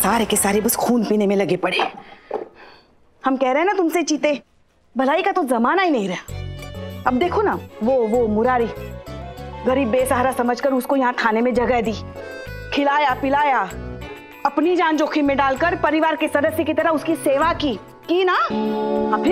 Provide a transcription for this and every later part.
सारे के सारे बस खून पीने में लगे पड़े। हम कह रहे हैं ना तुमसे चीते, भलाई का तो जमाना ही नहीं रहा। अब देखो ना, वो मुरारी गरीब बेसहारा समझकर उसको यहाँ थाने में जगह दी, खिलाया पिलाया, अपनी जान जोखिम में डालकर परिवार के सदस्य की तरह उसकी सेवा की ना। हाँ,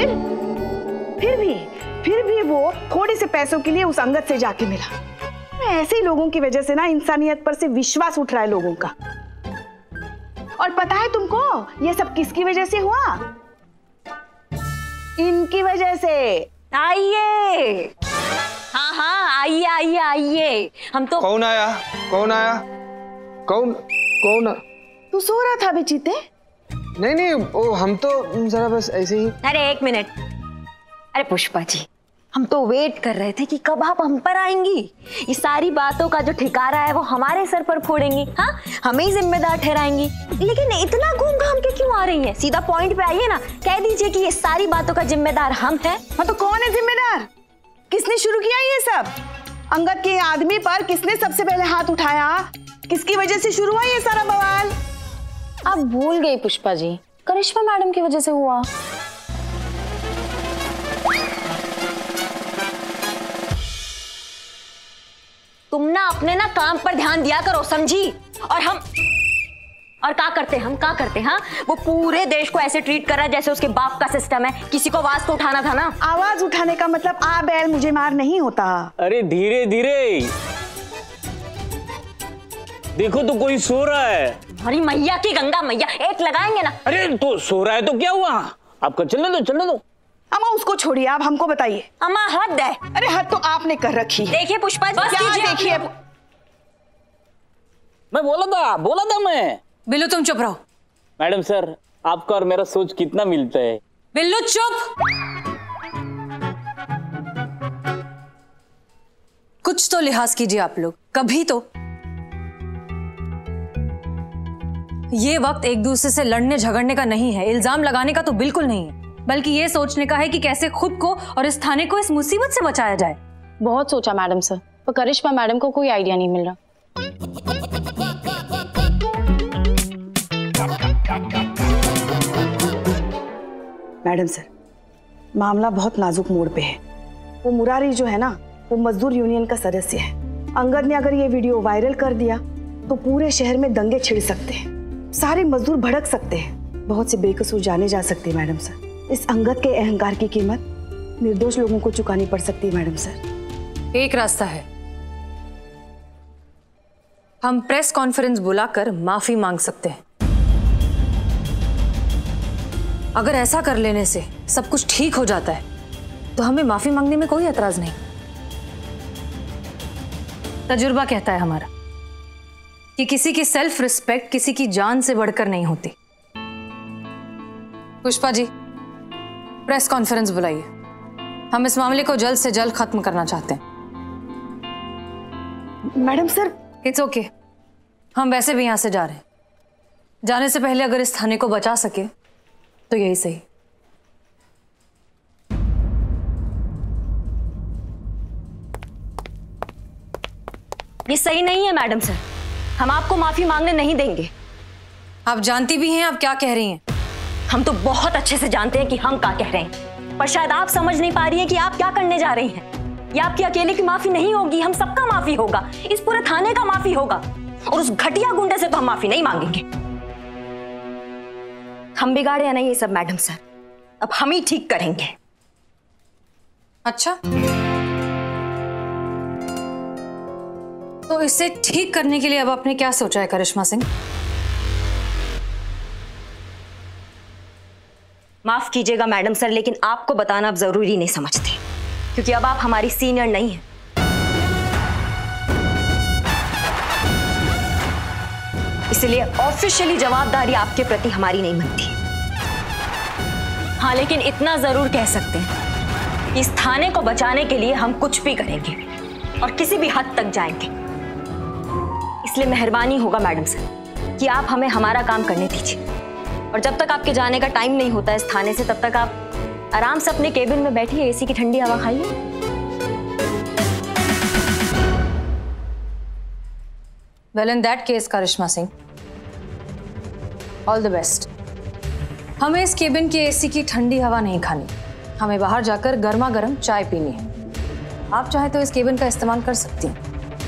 फिर भी वो थोड़े से पैसों के लिए उस अंगद से जाके मिला। ऐसे ही लोगों की वजह से ना इंसानियत पर से विश्वास उठ रहा है लोगों का। और पता है तुमको ये सब किसकी वजह से हुआ? इनकी वजह से। आइए, हाँ आइए आइए आइए। हम तो कौन आया? कौन? तू सो रहा था बेचीते? नहीं, ओ हम तो जरा बस ऐसे ही। अरे एक मिनट, अरे पुष्पा जी, हम तो वेट कर रहे थे कि कब आप हम पर आएंगी। ये सारी बातों का जो ठिकारा है वो हमारे सर पर फोड़ेंगी, हाँ, हमें ही जिम्मेदार ठहराएंगी। लेकिन इतना घूम घाम के क्यों आ रही हैं? सीधा पॉइंट पे आइए ना, कह दीजिए कि ये सारी बातों का जिम्मेदार हम हैं। हाँ तो कौन है जिम्मेदार? किसने शुरू किया ये सब? अंगद के आदमी पर किसने सबसे पहले हाथ उठाया? किसकी वजह से शुरू हुआ ये सारा बवाल? आप भूल गई पुष्पा जी, करिश्मा मैडम की वजह से हुआ। तुम ना अपने ना काम पर ध्यान दिया करो, समझी? और क्या करते हाँ? वो पूरे देश को ऐसे ट्रीट कर रहा है जैसे उसके बाप का सिस्टम है। किसी को आवाज तो उठाना था ना। आवाज उठाने का मतलब आ बैल मुझे मार नहीं होता। अरे धीरे धीरे देखो तो कोई सो रहा है। अरे मैया की गंगा मैया, एक लगाएंगे ना। अरे तो सो रहा है तो क्या हुआ? आपको चलने दो। अम्मा उसको छोड़िए, आप हमको बताइए। अम्मा हद है। अरे हद तो आपने कर रखी है। देखिए पुष्पा जी, क्या देखिए? मैं बोला था मैं। बिल्लू तुम चुप रहो। मैडम सर, आपका और मेरा सोच कितना मिलता है। बिल्लू चुप। कुछ तो लिहाज कीजिए आप लोग, कभी तो। ये वक्त एक दूसरे से लड़ने झगड़ने का नहीं है, इल्जाम लगाने का तो बिल्कुल नहीं है, बल्कि ये सोचने का है कि कैसे खुद को और इस थाने को इस मुसीबत से बचाया जाए। बहुत सोचा मैडम सर, पर करिश्मा मैडम को कोई आइडिया नहीं मिल रहा। मैडम सर, मामला बहुत नाजुक मोड़ पे है। वो मुरारी जो है ना, वो मजदूर यूनियन का सदस्य है। अंगद ने अगर ये वीडियो वायरल कर दिया तो पूरे शहर में दंगे छिड़ सकते हैं, सारे मजदूर भड़क सकते हैं, बहुत से बेकसूर जाने जा सकते हैं। मैडम सर, इस अंगद के अहंकार की कीमत निर्दोष लोगों को चुकानी पड़ सकती है। मैडम सर, एक रास्ता है, हम प्रेस कॉन्फ्रेंस बुलाकर माफी मांग सकते हैं। अगर ऐसा कर लेने से सब कुछ ठीक हो जाता है तो हमें माफी मांगने में कोई एतराज नहीं। तजुर्बा कहता है हमारा कि किसी की सेल्फ रिस्पेक्ट किसी की जान से बढ़कर नहीं होती। पुष्पा जी, प्रेस कॉन्फ्रेंस बुलाइए, हम इस मामले को जल्द से जल्द खत्म करना चाहते हैं। मैडम सर, इट्स ओके, हम वैसे भी यहां से जा रहे हैं। जाने से पहले अगर इस थाने को बचा सके तो यही सही। ये सही नहीं है मैडम सर, हम आपको माफी मांगने नहीं देंगे। आप जानती भी हैं आप क्या कह रही हैं। हम तो बहुत अच्छे से जानते हैं कि हम क्या कह रहे हैं, पर शायद आप समझ नहीं पा रही हैं कि आप क्या करने जा रही हैं। ये आपकी अकेले की माफी नहीं होगी, हम सबका माफी होगा, इस पूरे थाने का माफी होगा। और उस घटिया गुंडे से तो हम माफी नहीं मांगेंगे। हम बिगाड़े या नहीं ये सब मैडम सर, अब हम ही ठीक करेंगे। अच्छा, तो इसे ठीक करने के लिए अब आपने क्या सोचा है करिश्मा सिंह? माफ कीजिएगा मैडम सर, लेकिन आपको बताना अब जरूरी नहीं समझते, क्योंकि अब आप हमारी सीनियर नहीं हैं। इसलिए ऑफिशियली जवाबदारी आपके प्रति हमारी नहीं बनती। हाँ, लेकिन इतना जरूर कह सकते हैं, इस थाने को बचाने के लिए हम कुछ भी करेंगे और किसी भी हद तक जाएंगे। इसलिए मेहरबानी होगा मैडम सर कि आप हमें हमारा काम करने दीजिए, और जब तक आपके जाने का टाइम नहीं होता इस थाने से, तब तक आप आराम से अपने केबिन में बैठिए, एसी की ठंडी हवा खाइए। Well in that case Karishma Singh, all the best. हमें इस केबिन के एसी की ठंडी हवा नहीं खानी, हमें बाहर जाकर गर्मा गर्म चाय पीनी है। आप चाहे तो इस केबिन का इस्तेमाल कर सकती हैं।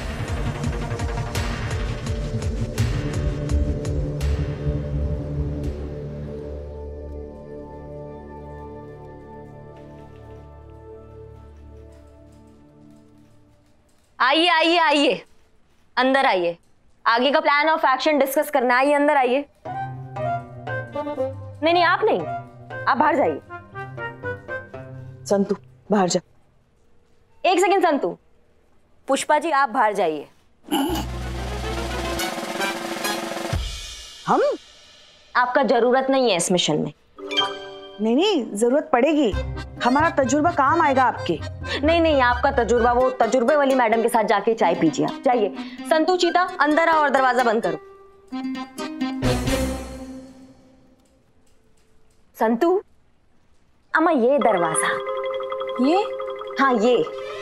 आइए आइए आइए, अंदर आइए। आगे का प्लान ऑफ एक्शन डिस्कस करना है। आइए अंदर आइए। नहीं नहीं, आप नहीं, आप बाहर जाइए। संतु बाहर जा। एक सेकंड संतु, पुष्पा जी आप बाहर जाइए। हम? आपका जरूरत नहीं है इस मिशन में। नहीं नहीं, जरूरत पड़ेगी, हमारा तजुर्बा काम आएगा आपके। नहीं नहीं, आपका तजुर्बा वो तजुर्बे वाली मैडम के साथ जाके चाय पीजिए। आप जाइए। संतु चीता अंदर आओ और दरवाजा बंद करो। संतु, अम्मा ये दरवाजा, ये? हाँ ये।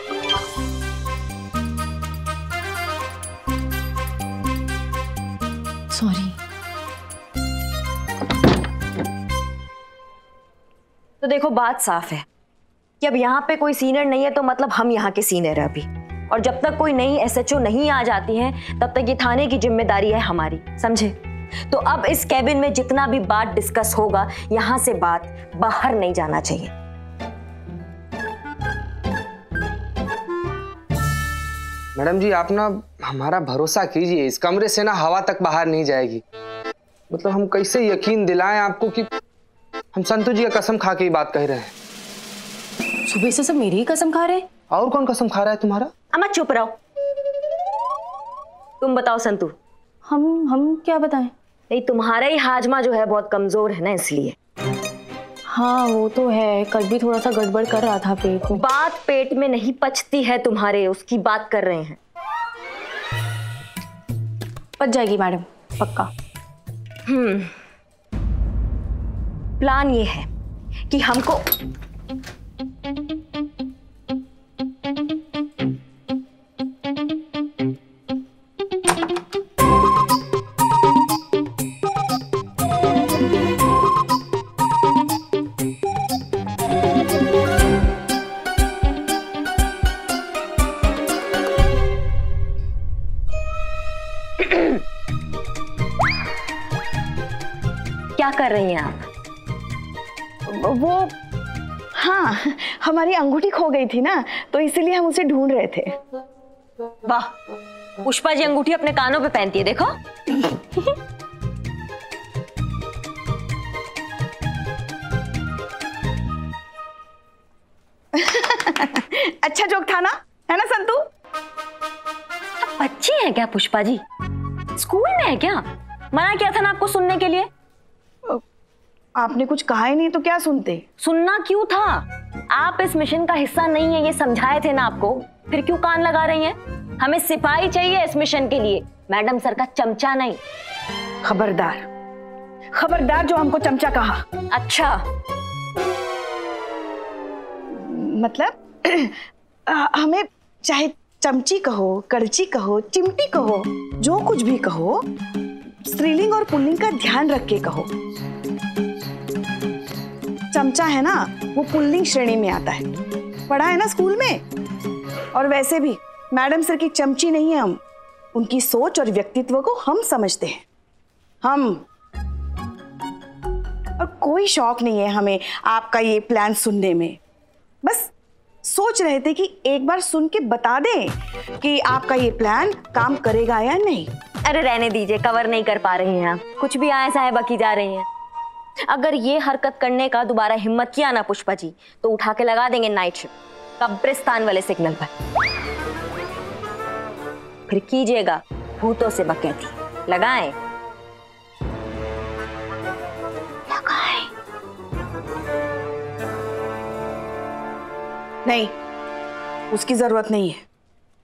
सॉरी। तो देखो बात साफ है कि अब यहाँ पे कोई सीनियर नहीं है, तो मतलब हम यहाँ के सीनियर है अभी। और जब तक कोई नई एसएचओ नहीं आ जाती है तब तक ये थाने की जिम्मेदारी है हमारी, समझे? तो अब इस कैबिन में जितना भी बात डिस्कस होगा, यहाँ से बात बाहर नहीं जाना चाहिए। मैडम जी आप ना हमारा भरोसा कीजिए, इस कमरे से ना हवा तक बाहर नहीं जाएगी। मतलब हम कैसे यकीन दिलाएं आपको कि हम संतु जी का कसम खा के ये बात कह रहे हैं। सुबह से सब मेरी ही कसम खा रहे हैं। और कौन कसम खा रहा है तुम्हारा? अम्मा चुप रहो। तुम बताओ संतु। हम क्या बताएं? नहीं, तुम्हारा ही हाजमा जो है बहुत कमजोर है ना, इसलिए। हाँ वो तो है, कल भी थोड़ा सा गड़बड़ कर रहा था पेट में। बात पेट में नहीं पचती है तुम्हारे, उसकी बात कर रहे हैं। पच जाएगी मैडम, पक्का। प्लान ये है कि हमको क्या कर रही हैं आप? वो, हाँ, हमारी अंगूठी खो गई थी ना, तो इसीलिए हम उसे ढूंढ रहे थे। वाह, पुष्पा जी अंगूठी अपने कानों पे पहनती है, देखो। अच्छा जोक था ना, है ना संतु? बच्ची है क्या पुष्पा जी? स्कूल में है क्या? मना किया था ना आपको सुनने के लिए। आपने कुछ कहा ही नहीं तो क्या सुनते? सुनना क्यों था? आप इस मिशन का हिस्सा नहीं है, ये समझाए थे ना आपको, फिर क्यों कान लगा रही हैं? हमें सिपाही चाहिए इस मिशन के लिए, मैडम सर का चमचा नहीं। खबरदार, खबरदार जो हमको चमचा कहा। अच्छा, मतलब हमें चाहे चमची कहो, करची कहो, चिमटी कहो, जो कुछ भी कहो, स्त्रीलिंग और पुल्लिंग का ध्यान रख के कहो। चमचा है ना, वो पुल्लिंग श्रेणी में आता है, पढ़ा है ना स्कूल में। और वैसे भी मैडम सर की चमची नहीं है हम, उनकी सोच और व्यक्तित्व को हम समझते हैं। हम, और कोई शौक नहीं है हमें आपका ये प्लान सुनने में। बस सोच रहे थे कि एक बार सुन के बता दें कि आपका ये प्लान काम करेगा या नहीं। अरे रहने दीजिए, कवर नहीं कर पा रही हैं आप, कुछ भी आए साए बकी जा रही हैं। अगर ये हरकत करने का दोबारा हिम्मत किया ना पुष्पा जी, तो उठा के लगा देंगे नाइट शिफ्ट कब्रिस्तान वाले सिग्नल पर। फिर कीजिएगा भूतों से बकैती। लगाएं? लगाएं? नहीं, उसकी जरूरत नहीं है।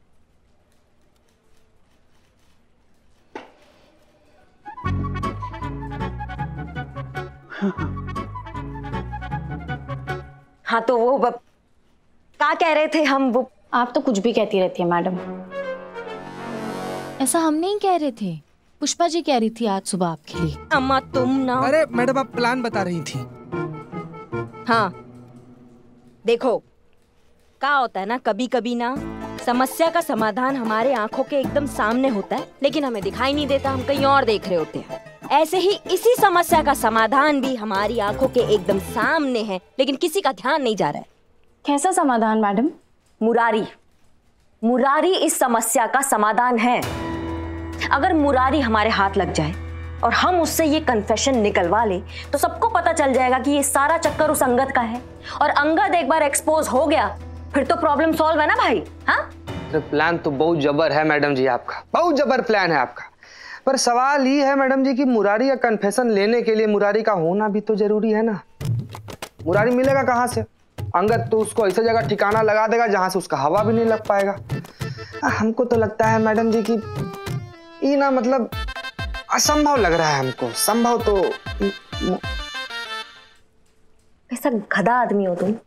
हाँ तो वो क्या कह रहे थे हम? वो आप तो कुछ भी कहती रहती है मैडम। ऐसा हम नहीं कह रहे थे। पुष्पा जी कह रही थी आज सुबह आपके लिए। अम्मा तुम ना। अरे मैडम आप प्लान बता रही थी। हाँ देखो, क्या होता है ना, कभी कभी ना समस्या का समाधान हमारे आंखों के एकदम सामने होता है, लेकिन हमें दिखाई नहीं देता, हम कहीं और देख रहे होते हैं। ऐसे ही इसी समस्या का समाधान भी हमारी आंखों के एकदम सामने है, लेकिन किसी का ध्यान नहीं जा रहा है। कैसा समाधान मैडम? मुरारी। मुरारी इस समस्या का समाधान है। अगर मुरारी हमारे हाथ लग जाए और हम उससे ये कन्फेशन निकलवा ले तो सबको पता चल जाएगा कि ये सारा चक्कर उस अंगद का है, और अंगद एक बार एक्सपोज हो गया फिर तो प्रॉब्लम सॉल्व है ना भाई। हाँ प्लान तो बहुत जबर है मैडम जी आपका, बहुत जबर प्लान है आपका। पर सवाल ये है मैडम जी कि मुरारी का कन्फेशन लेने के लिए मुरारी का होना भी तो जरूरी है ना। मुरारी मिलेगा कहाँ से? अंगद तो उसको ऐसा जगह ठिकाना लगा देगा जहां से उसका हवा भी नहीं लग पाएगा। हमको तो लगता है मैडम जी कि ये ना मतलब असंभव लग रहा है हमको। संभव तो कैसा गधा आदमी हो तुम।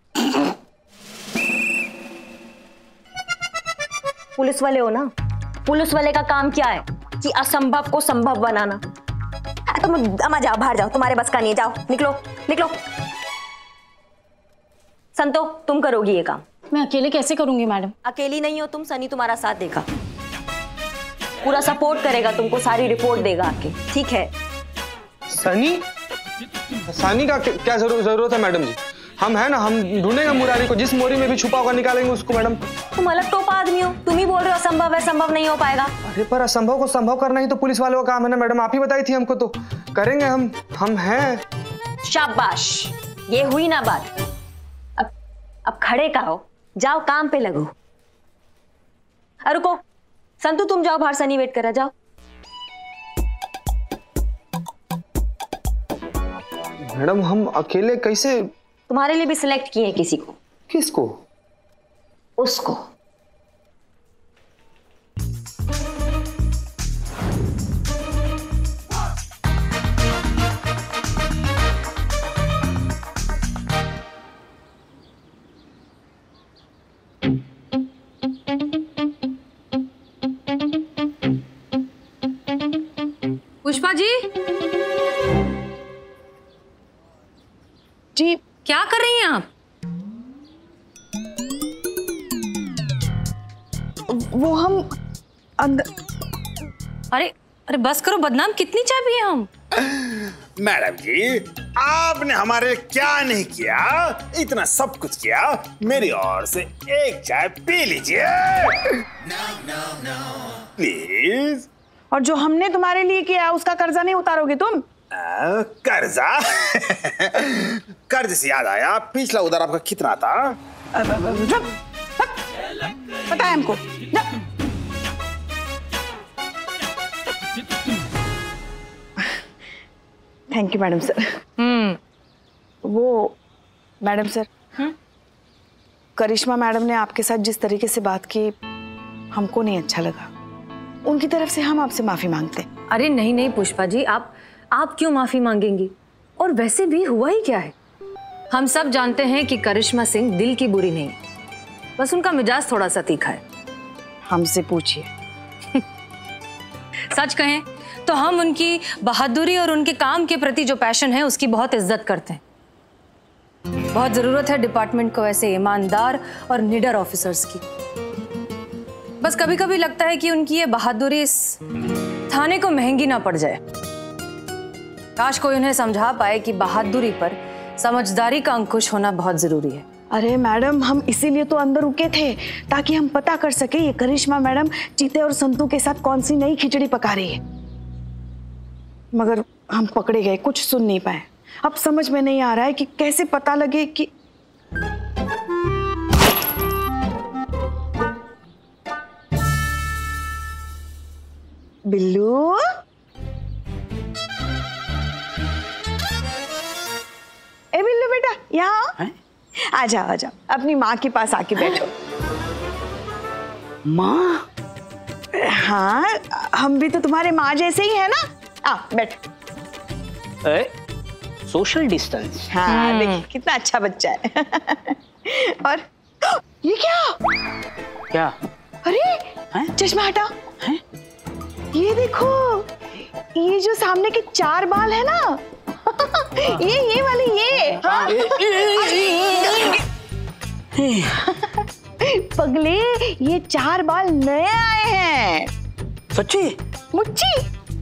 पुलिस वाले हो ना, पुलिस वाले का काम क्या है कि असंभव को संभव बनाना। तुम अम्मा जाओ, बाहर जाओ, तुम्हारे बस का नहीं, जाओ निकलो निकलो। संतो तुम करोगी ये काम। मैं अकेले कैसे करूंगी मैडम? अकेली नहीं हो तुम, सनी तुम्हारा साथ देगा, पूरा सपोर्ट करेगा तुमको, सारी रिपोर्ट देगा आके, ठीक है? सनी? सनी का क्या जरूरत है मैडम जी? हम है ना, हम ढूंढेंगे मुरारी को, जिस मोरी में भी छुपा होगा निकालेंगे उसको मैडम। तुम अलग टोपा आदमी हो, तुम ही बोल रहे हो असंभव है, संभव नहीं हो पाएगा। अरे पर असंभव को संभव करना ही तो पुलिस वालों का काम है ना मैडम, आप ही बताई थी हमको, तो करेंगे हम हैं। शाबाश, ये हुई ना बात। अब खड़े का हो, जाओ काम पे लगो। अरे रुको संतु, तुम जाओ बाहर, सनी वेट कर रहा, जाओ। मैडम हम अकेले कैसे? तुम्हारे लिए भी सिलेक्ट किए हैं किसी को। किसको? उसको। पुष्पा जी जी क्या कर रही हैं आप? वो हम अंदर। अरे अरे बस करो, बदनाम कितनी चाय पिए हम? मैडम जी आपने हमारे लिए क्या नहीं किया, इतना सब कुछ किया। मेरी ओर से एक चाय पी लीजिए प्लीज। और जो हमने तुम्हारे लिए किया उसका कर्जा नहीं उतारोगे तुम? कर्जा? कर्ज से याद आया, पिछला उधार आपका कितना था? पता है हमको। Thank you madam sir. वो मैडम सर, करिश्मा मैडम ने आपके साथ जिस तरीके से बात की हमको नहीं अच्छा लगा। उनकी तरफ से हम आपसे माफी मांगते हैं। अरे नहीं नहीं पुष्पा जी, आप क्यों माफी मांगेंगी? और वैसे भी हुआ ही क्या है? हम सब जानते हैं कि करिश्मा सिंह दिल की बुरी नहीं, बस उनका मिजाज थोड़ा सा तीखा है। हमसे पूछिए। सच कहें तो हम उनकी बहादुरी और उनके काम के प्रति जो पैशन है उसकी बहुत इज्जत करते हैं। बहुत जरूरत है डिपार्टमेंट को ऐसे ईमानदार और निडर ऑफिसर्स की। बस कभी कभी लगता है कि उनकी ये बहादुरी इस थाने को महंगी ना पड़ जाए। काश कोई उन्हें समझा पाए कि बहादुरी पर समझदारी का अंकुश होना बहुत जरूरी है। अरे मैडम, हम इसीलिए तो अंदर रुके थे ताकि हम पता कर सके ये करिश्मा मैडम चीते और संतू के साथ कौन सी नई खिचड़ी पका रही है। मगर हम पकड़े गए, कुछ सुन नहीं पाए। अब समझ में नहीं आ रहा है कि कैसे पता लगे कि बिल्लू, ए बिल्लू बेटा यहाँ आ जाओ, अपनी माँ के पास आके बैठो। माँ? हाँ, हम भी तो तुम्हारे माँ जैसे ही है ना। आ बैठो। Social distance. हाँ देखिए कितना अच्छा बच्चा है। और ये क्या? क्या? अरे चश्मा हटा। हैं? ये देखो, ये जो सामने के 4 बाल है ना, ये वाले ये। हाँ? पगले, ये 4 बाल नए आए हैं। सच्ची? मुच्ची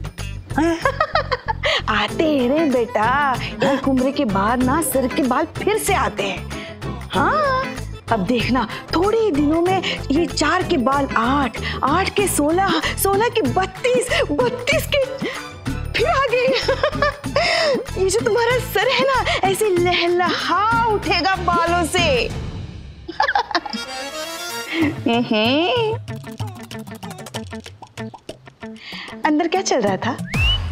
आते हैं रे बेटा, एक उम्र के बाद ना सिर के बाल फिर से आते हैं। हाँ, अब देखना थोड़े ही दिनों में ये 4 के बाल 8, 8 के 16, 16 के 32, 32 के फिर आ गए। ये जो तुम्हारा सर है ना, ऐसे लहलहा उठेगा बालों से। अंदर क्या चल रहा था?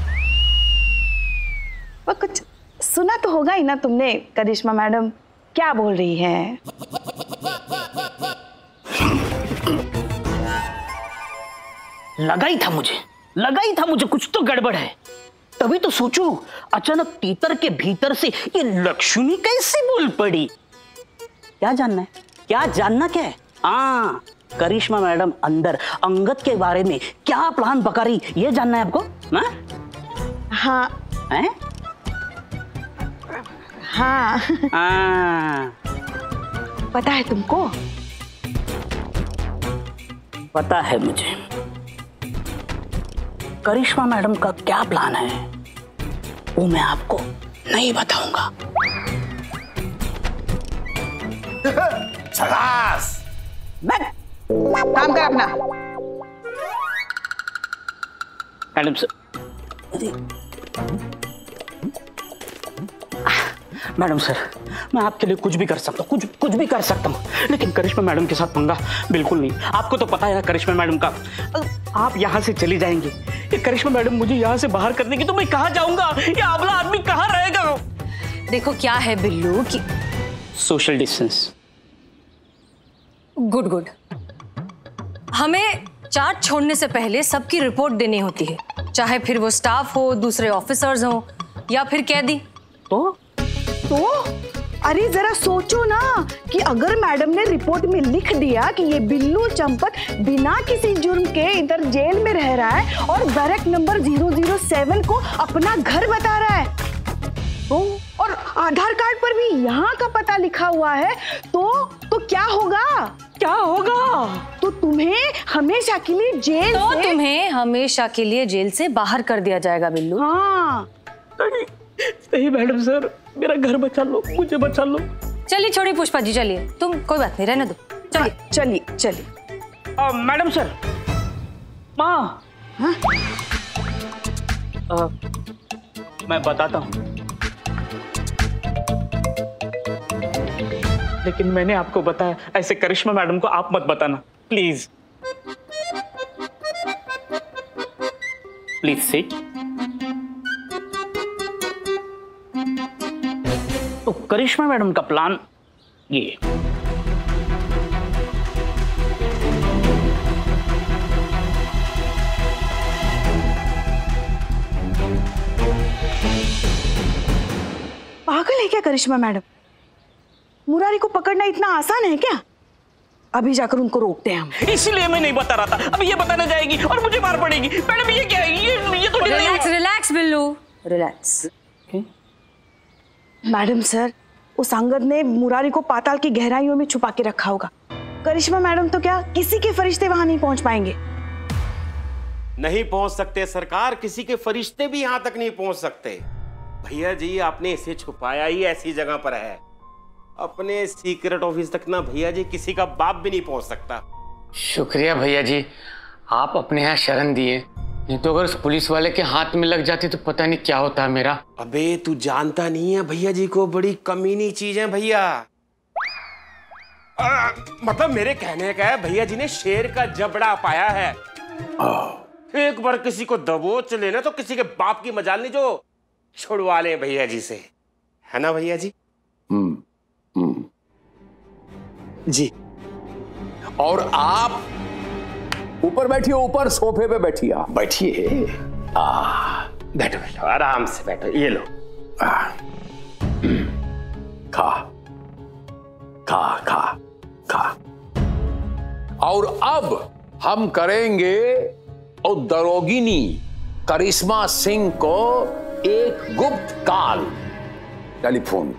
वो कुछ सुना तो होगा ही ना तुमने, करिश्मा मैडम क्या बोल रही हैं? लगा ही था मुझे कुछ तो गड़बड़ है। तभी तो सोचूं, अचानक तीतर के भीतर से ये लक्ष्मी कैसे बोल पड़ी। क्या जानना क्या है? हाँ, करिश्मा मैडम अंदर अंगद के बारे में क्या प्लान पका रही, ये जानना है आपको? हाँ हैं? हाँ पता है तुमको? पता है मुझे। करिश्मा मैडम का क्या प्लान है वो मैं आपको नहीं बताऊंगा। शाबाश। मैं काम कर अपना। मैडम सर, मैडम सर, मैं आपके लिए कुछ भी कर सकता हूँ, कुछ भी कर सकता हूँ, लेकिन करिश्मा मैडम के साथ पंगा बिल्कुल नहीं। आपको तो पता है ना करिश्मा मैडम का, आप यहाँ से चली जाएंगे, ये करिश्मा मैडम मुझे यहाँ से बाहर कर देंगी तो मैं कहाँ जाऊंगा? ये अबला आदमी कहाँ रहेगा? देखो क्या है बिल्लू कि सोशल डिस्टेंस। गुड। हमें चार्ट छोड़ने से पहले सबकी रिपोर्ट देनी होती है, चाहे फिर वो स्टाफ हो, दूसरे ऑफिसर्स हो या फिर कैदी। तो अरे जरा सोचो ना कि अगर मैडम ने रिपोर्ट में लिख दिया कि ये बिल्लू चंपत बिना किसी जुर्म के इधर जेल में रह रहा है और बैरक नंबर 007 को अपना घर बता रहा है, तो और आधार कार्ड पर भी यहाँ का पता लिखा हुआ है, तो क्या होगा? तो तुम्हें हमेशा के लिए तुम्हें हमेशा के लिए जेल से बाहर कर दिया जाएगा बिल्लू। हाँ सही मैडम सर, मेरा घर बचा लो, मुझे बचा लो। चलिए छोड़िए पुष्पा जी, चलिए, तुम कोई बात नहीं, रहने दो। चलिए। मैडम सर, माँ, मैं बताता हूँ, लेकिन मैंने आपको बताया, ऐसे करिश्मा मैडम को आप मत बताना, प्लीज सिट। तो करिश्मा मैडम का प्लान ये, पागल है क्या करिश्मा मैडम? मुरारी को पकड़ना इतना आसान है क्या? अभी जाकर उनको रोकते हैं हम। इसलिए मैं नहीं बता रहा था, अभी ये बताने जाएगी और मुझे मार पड़ेगी। मैडम ये क्या है? ये तो relax Billu, relax. Madam sir, उस अंगद ने मुरारी को पाताल की गहराइयों में छुपा के रखा होगा। करिश्मा मैडम तो क्या किसी के फरिश्ते वहां नहीं पहुंच पाएंगे। नहीं पहुंच सकते सरकार, किसी के फरिश्ते भी यहां तक नहीं पहुंच सकते। भैया जी, आपने इसे छुपाया ही ऐसी जगह पर है, अपने सीक्रेट ऑफिस तक ना भैया जी किसी का बाप भी नहीं पहुंच सकता। शुक्रिया भैया जी, आप अपने यहाँ शरण दिए, नहीं तो अगर उस पुलिस वाले के हाथ में लग जाती तो पता नहीं क्या होता मेरा। अबे तू जानता नहीं है भैया जी को, बड़ी कमीनी चीज है भैया। मतलब मेरे कहने का है, भैया जी ने शेर का जबड़ा पाया है। एक बार किसी को दबोच लेना तो किसी के बाप की मजाल नहीं जो छुड़वा ले भैया जी से, है ना भैया जी? जी। और आप ऊपर बैठिए, ऊपर सोफे पे बैठिए, आप बैठिए। बैठो बैठो, आराम से बैठो, ये लो। खा खा खा खा। और अब हम करेंगे और दरोगिनी करिश्मा सिंह को एक गुप्त काल टेलीफोन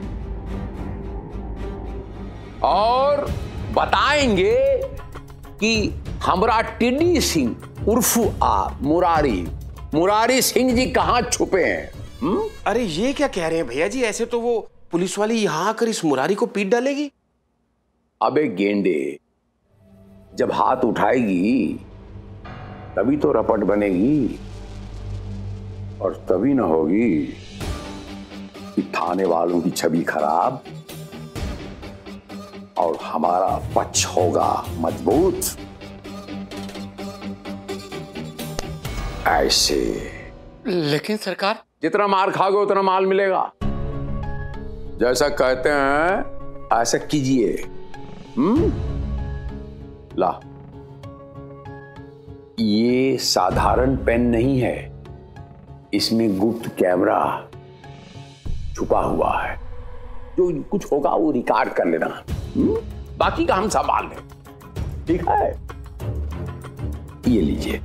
और बताएंगे कि हमरा टिड्डी सिंह उर्फ मुरारी सिंह जी कहां छुपे हैं। अरे ये क्या कह रहे हैं भैया जी? ऐसे तो वो पुलिस वाली यहां आकर इस मुरारी को पीट डालेगी। अबे गेंडे, जब हाथ उठाएगी तभी तो रपट बनेगी, और तभी ना होगी कि थाने वालों की छवि खराब और हमारा पक्ष होगा मजबूत। ऐसे। लेकिन सरकार, जितना मार खाओगे उतना माल मिलेगा। जैसा कहते हैं ऐसा कीजिए। ला, ये साधारण पेन नहीं है, इसमें गुप्त कैमरा छुपा हुआ है। जो कुछ होगा वो रिकॉर्ड कर लेना, बाकी का हम संभाल लें, ठीक है? ये लीजिए।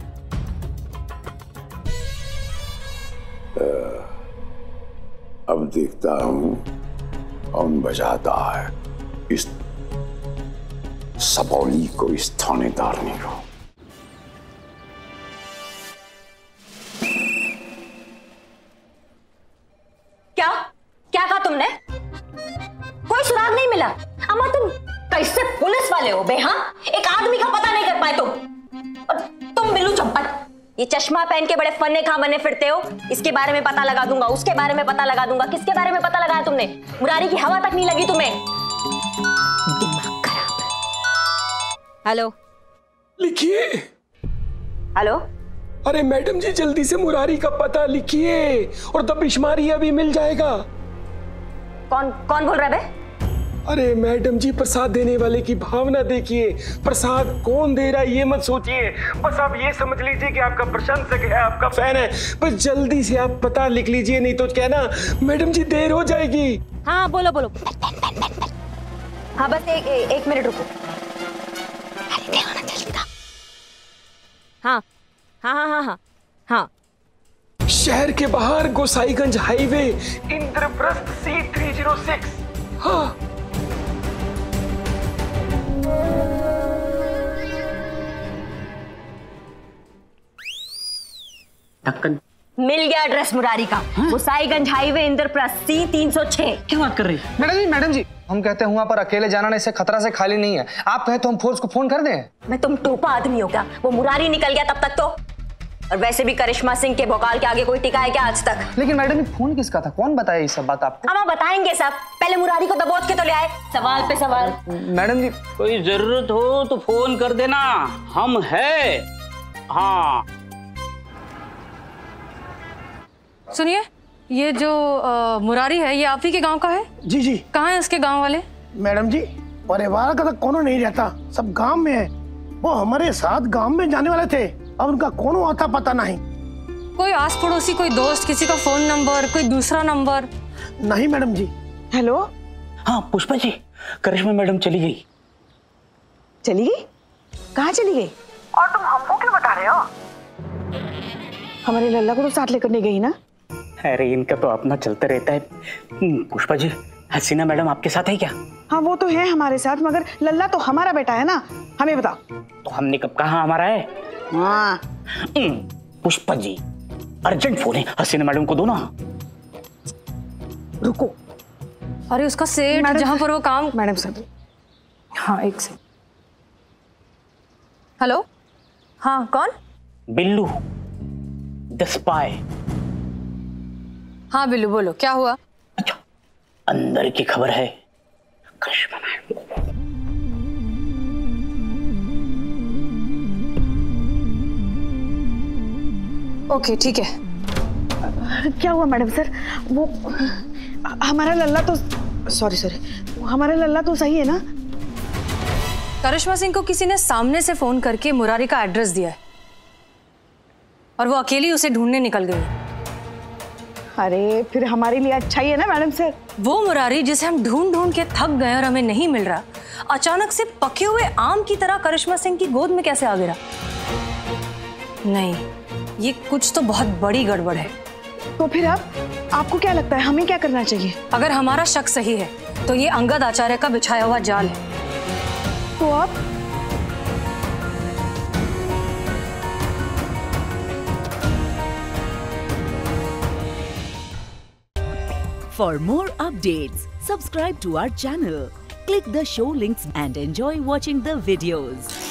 अब देखता हूं कौन बजाता है इस सबौली को, इस थानेदारनी को। क्या क्या कहा तुमने? कोई सुराग नहीं मिला? अम्मा तुम कैसे पुलिस वाले हो बे? हाँ, एक आदमी का पता नहीं कर पाए तुम। और तुम बिल्लू चंपट, ये चश्मा पहन के बड़े फन्ने खा बने फिरते हो। इसके बारे में पता लगा दूंगा, उसके बारे में पता लगा दूंगा। किसके बारे में पता लगाया तुमने? मुरारी की हवा तक नहीं लगी तुम्हें। दिमाग खराब। हेलो, लिखिए। हेलो। अरे मैडम जी, जल्दी से मुरारी का पता लिखिए और दबिशमारी अभी मिल जाएगा। कौन कौन बोल रहा है बे? अरे मैडम जी, प्रसाद देने वाले की भावना देखिए। प्रसाद कौन दे रहा है ये मत सोचिए, बस आप ये समझ लीजिए कि आपका प्रशंसक है, आपका फैन है। बस जल्दी से आप पता लिख लीजिए, नहीं तो क्या ना मैडम जी देर हो जाएगी। हाँ बोलो बोलो। हाँ बस एक मिनट रुको। हाँ हाँ हाँ हाँ हाँ हाँ। शहर के बाहर गोसाईगंज हाईवे, इंद्रप्रस्थ C306। हाँ। मिल गया एड्रेस मुरारी का। Gosaiganj highway, Indraprastha C306। क्या बात कर रही है? मैडम जी हम कहते हैं वहां पर अकेले जाना ना, इससे खतरा से खाली नहीं है। आप कहे तो हम फोर्स को फोन कर दें। मैं तुम टोपा आदमी हो क्या? वो मुरारी निकल गया तब तक तो। और वैसे भी करिश्मा सिंह के भोकाल के आगे कोई टिका है क्या आज तक? लेकिन मैडम ये फोन किसका था? कौन बताया ये सब बात आपको? हम बताएंगे सब। पहले मुरारी को दबोच के तो ले आए। सवाल पे सवाल। मैडम जी, कोई जरूरत हो तो फोन कर देना, हम है। हाँ सुनिए, ये जो मुरारी है ये आप ही के गांव का है? जी जी। कहाँ है उसके गांव वाले? मैडम जी, परिवार का तो कोनो नहीं रहता, सब गांव में है। वो हमारे साथ गांव में जाने वाले थे, अब उनका कौन आता पता नहीं। कोई आस पड़ोसी, कोई दोस्त, किसी का फोन नंबर, कोई दूसरा नंबर? नहीं मैडम जी। हेलो। हाँ पुष्पा जी, करिश्मा मैडम चली गई। चली गई? कहाँ चली गई? और तुम हमको क्यों बता रहे हो? हमारे लल्ला को तो साथ लेकर नहीं गई ना? अरे इनका तो अपना चलता रहता है। पुष्पा जी, हसीना मैडम आपके साथ है क्या? हाँ वो तो है हमारे साथ, मगर लल्ला तो हमारा बेटा है ना, हमें बताओ। तो हमने कब कहा हमारा है? हाँ। पुष्पा जी, अर्जेंट फोन है, हसीना मैडम को दो ना। रुको। अरे उसका सेठ जहाँ पर वो काम। Madam sir. हाँ एक सेकंड। हेलो। हाँ कौन? Billu the spy. हाँ बिल्लू बोलो, क्या हुआ? अच्छा, अंदर की खबर है। करिश्मा मैडम। ओके ठीक है। क्या हुआ मैडम सर? वो हमारा लल्ला तो सॉरी हमारा लल्ला तो सही है ना? करिश्मा सिंह को किसी ने सामने से फोन करके मुरारी का एड्रेस दिया है और वो अकेली उसे ढूंढने निकल गई। अरे फिर हमारे लिए अच्छा ही है ना मैडम सर। वो मुरारी जिसे हम ढूंढ ढूंढ के थक गए और हमें नहीं मिल रहा, अचानक से पके हुए आम की तरह करिश्मा सिंह की गोद में कैसे आ गिरा? नहीं, ये कुछ तो बहुत बड़ी गड़बड़ है। तो फिर अब आपको क्या लगता है हमें क्या करना चाहिए? अगर हमारा शक सही है तो ये अंगद आचार्य का बिछाया हुआ जाल है। तो अब For more updates, subscribe to our channel, click the show links and enjoy watching the videos.